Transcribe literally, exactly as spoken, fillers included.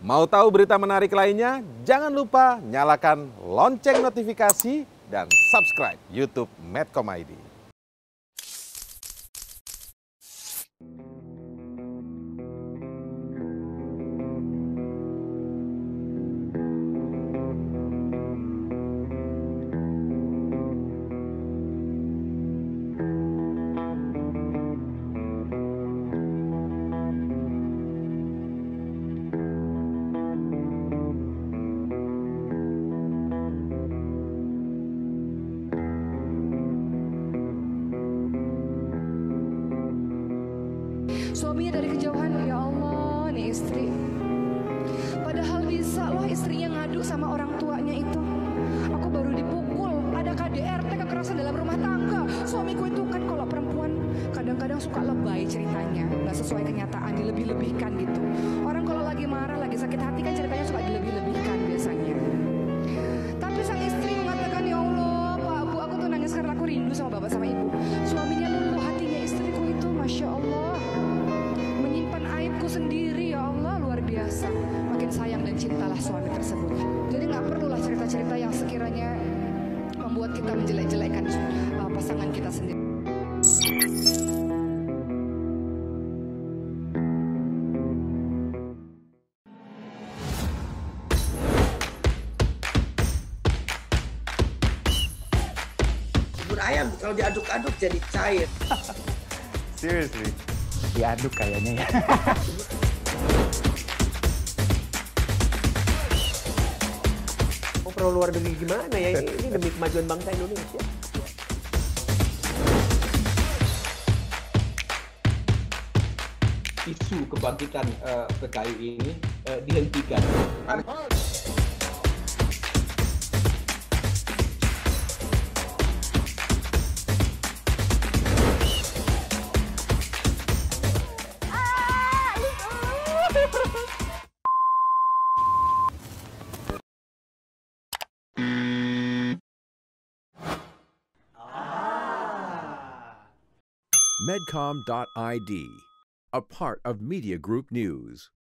Mau tahu berita menarik lainnya? Jangan lupa nyalakan lonceng notifikasi dan subscribe YouTube Medcom I D. Suaminya dari kejauhan, ya Allah, nih istri. Padahal bisa loh istrinya ngadu sama orang tuanya itu. Aku baru dipukul, ada K D R T, kekerasan dalam rumah tangga. Suamiku itu kan kalau perempuan kadang-kadang suka lebay ceritanya, nggak sesuai kenyataan, dilebih-lebihkan gitu. Orang kalau lagi marah, lagi sakit hati kan ceritanya suka dilebih-lebihkan biasanya. Tapi sang istri mengatakan, ya Allah, Pak Bu, aku tuh nangis karena aku rindu sama bapak sama ibu. Suaminya luluh hatinya istriku itu, Masya Allah. Menyimpan aibku sendiri, ya Allah, luar biasa. Makin sayang dan cintalah suami tersebut. Jadi nggak perlulah cerita-cerita yang sekiranya membuat kita menjelek-jelekkan uh, pasangan kita sendiri. Bubur ayam kalau diaduk-aduk jadi cair. Seriously? Diaduk kayaknya ya. Mau perlu luar negeri gimana ya? Ini demi kemajuan bangsa Indonesia. Isu kebangkitan uh, P K I ini uh, dihentikan. Medcom dot I D, a part of Media Group News.